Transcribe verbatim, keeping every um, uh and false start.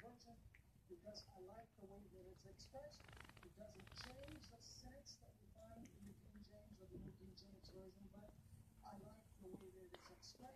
version because I like the way that it's expressed. It doesn't change the sense that we find in the King James or the New King James Version, but I like the way that it's expressed.